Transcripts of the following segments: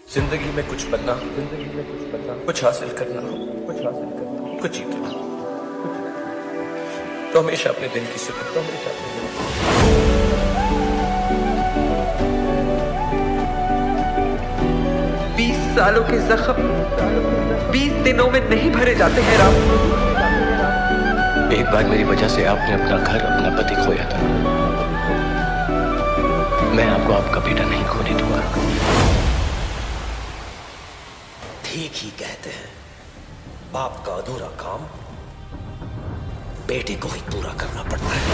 जिंदगी में कुछ बनना, कुछ हासिल करना, कुछ जीतना, तो हमेशा अपने दिल की सुन, 20 सालों के जख्म 20 दिनों में नहीं भरे जाते हैं राम। एक बार मेरी वजह से आपने अपना घर, अपना पति खोया था। मैं आपको आपका बेटा नहीं खोने दूंगा। ठीक ही कहते हैं, बाप का अधूरा काम बेटे को ही पूरा करना पड़ता है।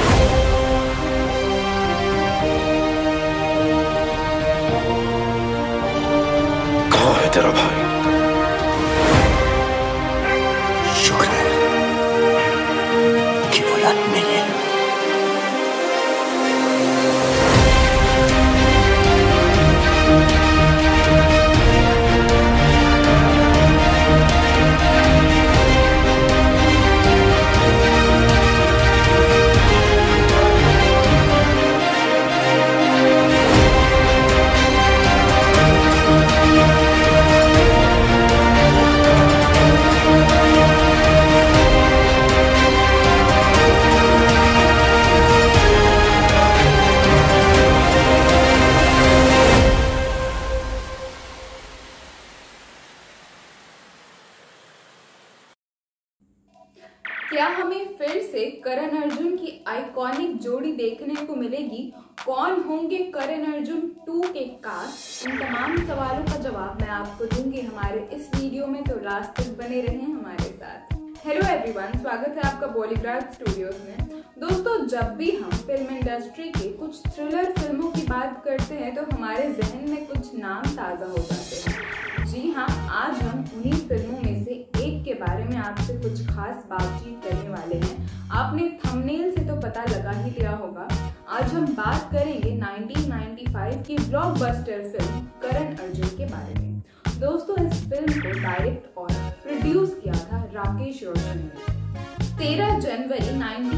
कहां है तेरा भाई? शुक्र है कि वो याद नहीं है। क्या हमें फिर से करण अर्जुन की आइकॉनिक जोड़ी देखने को मिलेगी? कौन होंगे करण अर्जुन 2 के कास्ट? इन तमाम सवालों का जवाब मैं आपको दूंगी हमारे इस वीडियो में, तो लास्ट तक बने रहें हमारे साथ। हेलो एवरीवन, स्वागत है आपका बॉलीग्राफ स्टूडियोज में। दोस्तों, जब भी हम फिल्म इंडस्ट्री के कुछ थ्रिलर फिल्मों की बात करते हैं तो हमारे जहन में कुछ नाम ताज़ा हो जाते हैं। जी हाँ, आज हम उन्हीं फिल्मों में से एक के बारे में आपसे कुछ खास बातचीत करने वाले हैं। आपने थंबनेल से तो पता लगा ही लिया होगा। आज हम बात करेंगे 1995 की ब्लॉकबस्टर फिल्म करण अर्जुन के बारे में। दोस्तों, इस फिल्म को डायरेक्ट और प्रोड्यूस किया था राकेश रोशन ने। 13 जनवरी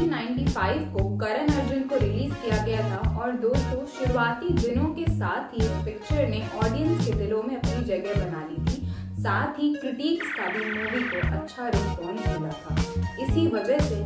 1995 को करण अर्जुन को रिलीज किया गया था और दोस्तों, शुरुआती दिनों के साथ ही इस पिक्चर ने ऑडियंस के दिलों में अपनी जगह बना ली थी। साथ ही क्रिटिक्स का भी मूवी को अच्छा रिस्पॉन्स मिला था। इसी वजह से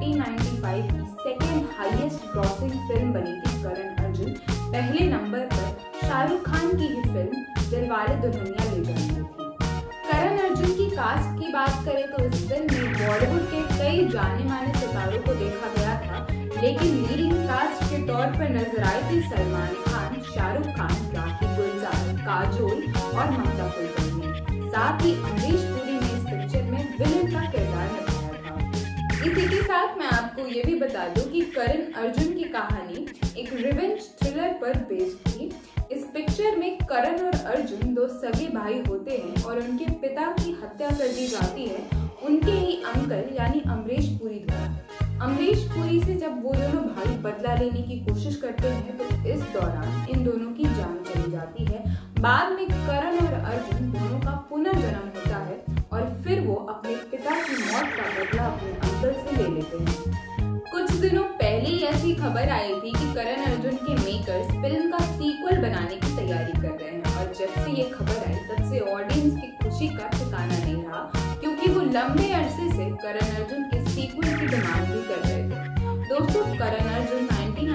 1995 की सेकेंड हाईएस्ट ग्रॉसिंग फिल्म बनी थी करण अर्जुन। पहले नंबर पर शाहरुख खान की ही फिल्म दिलवाले दुल्हनिया ले जाएंगे थी। करण अर्जुन की कास्ट की बात करें तो इस फिल्म में बॉलीवुड के कई जाने माने सितारों को देखा गया था, लेकिन लीडिंग कास्ट के तौर पर नजर आए थे सलमान खान, शाहरुख खान, राखी गुलजार, काजोल और ममता कुलकर्णी। साथ ही अमरीश पुरी ने इस पिक्चर में विलेन का किरदार निभाया था। इसी के साथ मैं आपको ये भी बता दूं कि करण अर्जुन की कहानी एक रिवेंज थ्रिलर पर बेस्ड थी। इस पिक्चर में करण और अर्जुन दो सगे भाई होते हैं और उनके पिता की हत्या कर दी जाती है उनके ही अंकल यानी अमरीश पुरी द्वारा। अमरीश पुरी से जब वो दोनों भाई बदला लेने की कोशिश करते हैं तो इस दौरान इन दोनों की जान चली जाती है। बाद में करण और अर्जुन दोनों का पुनर्जन्म होता है और फिर वो अपने पिता की मौत का बदला अपने अंकल से ले लेते हैं। कुछ दिनों पहले ही ऐसी खबर आई थी कि करण अर्जुन के मेकर्स फिल्म का सीक्वल बनाने की तैयारी कर रहे हैं और जब से ये खबर आई तब से ऑडियंस की खुशी का ठिकाना नहीं रहा, क्योंकि वो लंबे अरसे से करण अर्जुन के सीक्वल की डिमांड भी कर रहे थे। दोस्तों, करण अर्जुन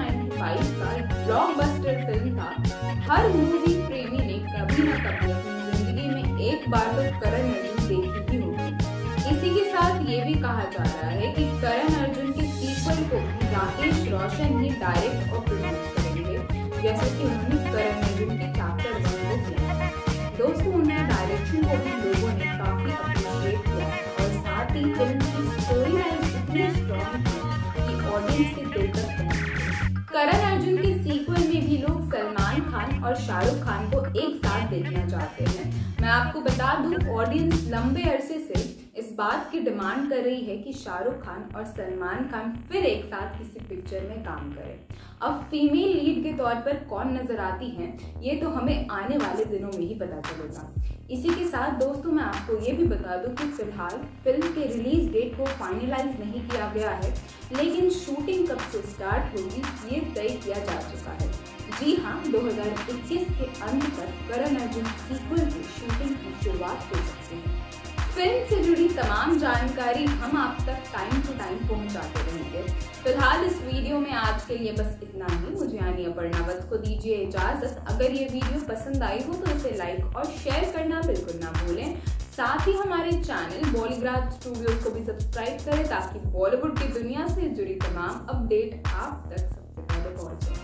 1995 का एक ब्लॉकबस्टर फिल्म था। हर मूवी प्रेमी ने कभी न कभी अपनी जिंदगी में एक बार तो करण अर्जुन देखी ही होगी। इसी के साथ ये भी कहा जा रहा है कि करण अर्जुन के सीक्वल को राकेश रोशन ही डायरेक्ट और प्रोड्यूस करेंगे, जैसे कि उन्होंने करण अर्जुन के चैप्टर 1 को किया। दोस्तों, उनके डायरेक्शन को भी लोगों ने काफी अप्रिशिएट किया और साथ ही फिल्म की स्टोरी लाइन इतनी स्ट्रॉन्ग थी कि ऑडियंस के दिल तक पहुंची। करण अर्जुन के सीक्वल में भी लोग सलमान खान और शाहरुख खान को एक साथ देखना चाहते हैं। मैं आपको बता दूं, ऑडियंस लंबे अरसे से इस बात की डिमांड कर रही है कि शाहरुख खान और सलमान खान फिर एक साथ किसी पिक्चर में काम करें। अब फीमेल लीड के तौर पर कौन नजर आती हैं, ये तो हमें आने वाले दिनों में ही पता चलेगा। इसी के साथ दोस्तों, मैं आपको ये भी बता दूं कि फिलहाल फिल्म के रिलीज डेट को फाइनलाइज नहीं किया गया है, लेकिन शूटिंग कब से स्टार्ट होगी ये तय किया जा चुका है। जी हाँ, 2021 के अंत तक करण अर्जुन सीक्वल की शुरुआत कर सकते हैं। फिल्म से जुड़ी तमाम जानकारी हम आप तक टाइम टू टाइम पहुंचाते रहेंगे। फिलहाल इस वीडियो में आज के लिए बस इतना ही। मुझे यानी अपर्णा वत्स को दीजिए इजाजत। अगर ये वीडियो पसंद आई हो तो इसे लाइक और शेयर करना बिल्कुल ना भूलें। साथ ही हमारे चैनल बॉलीग्राज स्टूडियोज को भी सब्सक्राइब करें ताकि बॉलीवुड की दुनिया से जुड़ी तमाम अपडेट आप तक सबसे पहले पहुंचे।